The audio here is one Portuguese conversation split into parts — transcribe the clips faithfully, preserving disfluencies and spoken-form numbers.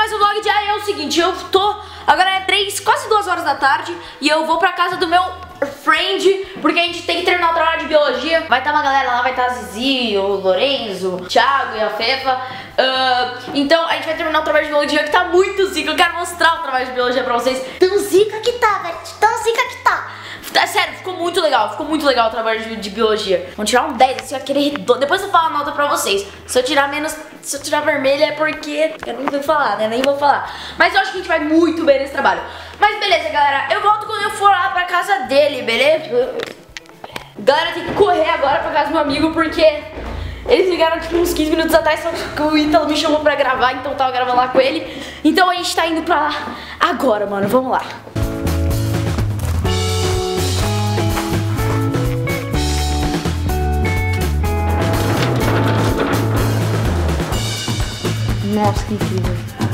mais um vlog de aí é o seguinte, eu tô... Agora é três, quase duas horas da tarde e eu vou pra casa do meu friend, porque a gente tem que terminar o trabalho de biologia. Vai estar uma galera lá, vai estar a Zizi, o Lorenzo, o Thiago e a Fefa. uh, Então a gente vai terminar o trabalho de biologia que tá muito zica. Eu quero mostrar o trabalho de biologia pra vocês. Tão zica que tá, velho, tão zica que tá. É sério, ficou muito legal, ficou muito legal o trabalho de, de biologia. Vamos tirar um dez, assim, aquele redondo. Depois eu falo a nota pra vocês. Se eu tirar menos, se eu tirar vermelho é porque eu não vou falar, né, nem vou falar. Mas eu acho que a gente vai muito bem nesse trabalho. Mas beleza, galera, eu volto quando eu for lá pra casa dele, beleza? Galera, tem que correr agora pra casa do meu amigo, porque eles ligaram tipo uns quinze minutos atrás, só que o Ítalo me chamou pra gravar, então eu tava gravando lá com ele. Então a gente tá indo pra lá agora, mano, vamos lá. Nossa, que incrível.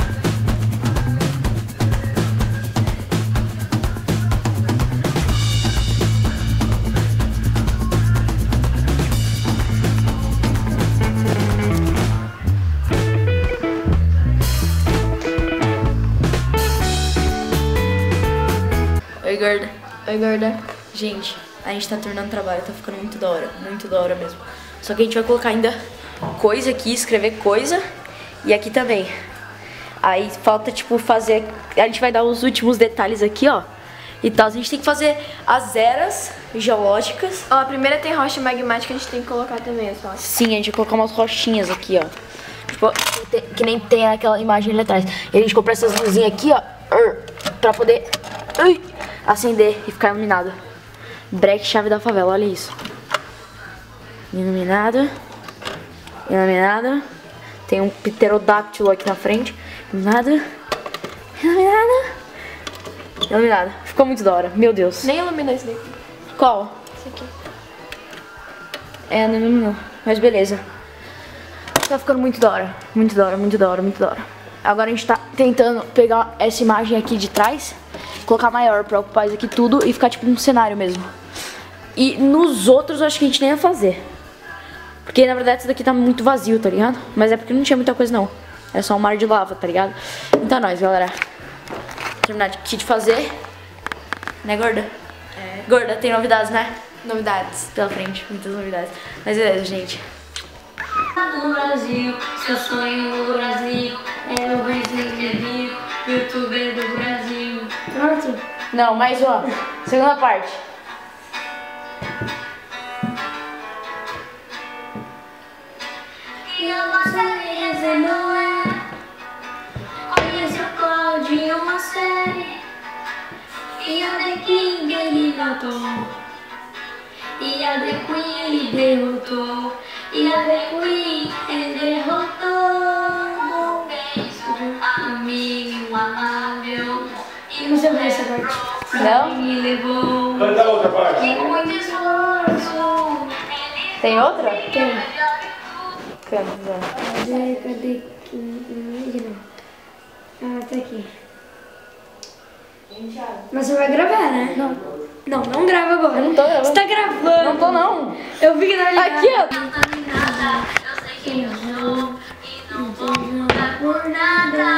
Oi, gorda. Oi, gorda. Gente, a gente tá terminando o trabalho, tá ficando muito da hora, muito da hora mesmo. Só que a gente vai colocar ainda coisa aqui, escrever coisa. E aqui também. Aí falta, tipo, fazer... A gente vai dar os últimos detalhes aqui, ó. E tal. A gente tem que fazer as eras geológicas. Ó, a primeira tem rocha magmática, a gente tem que colocar também essa rocha. Sim, a gente vai colocar umas rochinhas aqui, ó. Tipo, que nem tem aquela imagem ali atrás. E a gente compra essas luzinhas aqui, ó. Pra poder ui, acender e ficar iluminado. Break chave da favela, olha isso. Iluminado. Iluminado. Tem um pterodáctilo aqui na frente. Iluminado. Iluminado. Iluminado. Ficou muito da hora. Meu Deus. Nem iluminou esse daqui. Qual? Esse aqui. É, não iluminou. Mas beleza. Tá ficando muito da hora. Muito da hora, muito da hora, muito da hora. Agora a gente tá tentando pegar essa imagem aqui de trás, colocar maior pra ocupar isso aqui tudo e ficar tipo um cenário mesmo. E nos outros eu acho que a gente nem ia fazer. Porque na verdade isso daqui tá muito vazio, tá ligado? Mas é porque não tinha muita coisa não. É só um mar de lava, tá ligado? Então é nóis, galera. Terminar aqui de fazer. Né, gorda? É. Gorda, tem novidades, né? Novidades. Pela frente, muitas novidades. Mas beleza, gente. No Brasil, seu sonho no Brasil. É o Brasil, youtuber do Brasil. Pronto? Não, mais uma. Segunda parte. E a Marcelinha Zenoé conhece o Claudio, uma série. E a The King ele matou. E a The Queen ele derrotou. E a The Queen ele derrotou. Um beijo, um amigo, um amável. E Não sei ver essa parte. Não? me levou. Canta a outra parte. E com muito esforço. Tem outra? Tem. Canta. Cadê? Cadê? Ah, tá aqui. Mas você vai gravar, né? Não. Não, não grava agora. Eu não tô gravando. Você tá gravando. Não tô não. Eu vi que tava ligado. Aqui, ó. Não tá nem nada, eu sei que eu sou e não vou mudar por nada.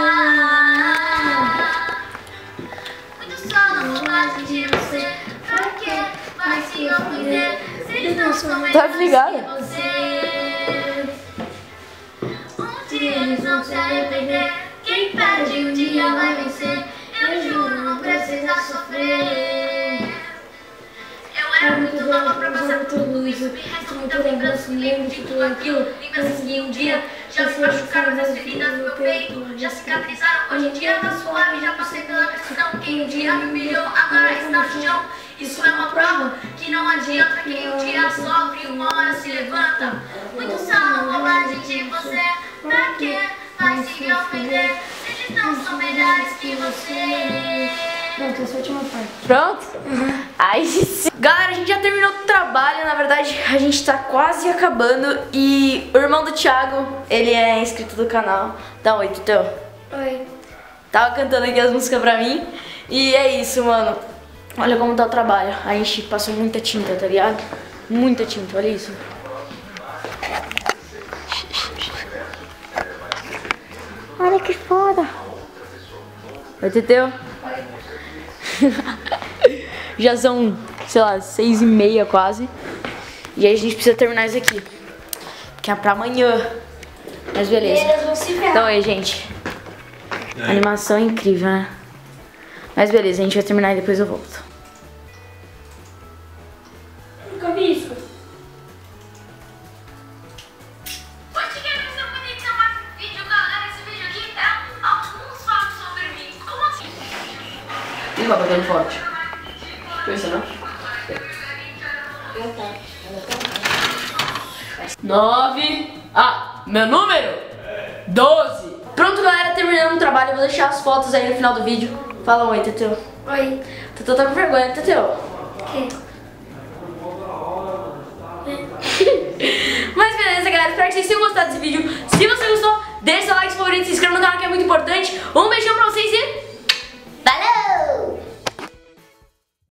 Muito só não vou mais de você. Pra quê? Vai se ofender se eles não são melhores Tá desligado? que você. Um dia eles vão se arrepender. Quem perde um dia vai vencer. Eu juro, não precisa sofrer. Eu era muito nova pra passar por tudo isso. Me resta muita lembrança, me lembro de tudo aquilo. Lembranças que um dia já me machucaram nas feridas do meu peito. Já cicatrizaram, hoje em dia tá suave. Já passei pela pressão. Quem um dia me humilhou, agora está no chão. Isso é uma prova que não adianta. Quem um dia sofre, uma hora se levanta. Muitos são bobagem de você. Pra quê? Vai se ofender. Se eles não são melhores que você. Pronto, essa é a última parte. Pronto? Uhum. Aí sim. Galera, a gente já terminou o trabalho. Na verdade, a gente tá quase acabando. E o irmão do Thiago, ele é inscrito do canal. Dá um oi, Tuteu. Oi. Tava cantando aqui as músicas pra mim. E é isso, mano. Olha como tá o trabalho. A gente passou muita tinta, tá ligado? Muita tinta, olha isso. Olha que foda. Oi, Teteu. Já são, sei lá, seis e meia quase. E aí a gente precisa terminar isso aqui, que é pra amanhã. Mas beleza. Eles vão se ferrar. Então aí, gente. A animação é incrível, né? Mas beleza, a gente vai terminar e depois eu volto. Nunca vi isso. Hoje quero seu conexão mais um vídeo, galera. Esse vídeo aqui é alguns fatos sobre mim. Como assim? Ih, vai batendo forte. Pensa, não? Nove. Ah, meu número? Doze. Pronto, galera, terminando o trabalho. Eu vou deixar as fotos aí no final do vídeo. Fala um oi, Teteu. Oi. Teteu tá com vergonha, Teteu. Que? Mas beleza, galera. Espero que vocês tenham gostado desse vídeo.